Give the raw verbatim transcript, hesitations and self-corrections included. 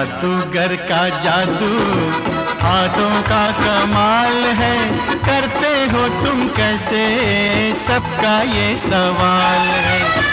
जादूगर का जादू हाथों का कमाल है, करते हो तुम कैसे, सबका ये सवाल है।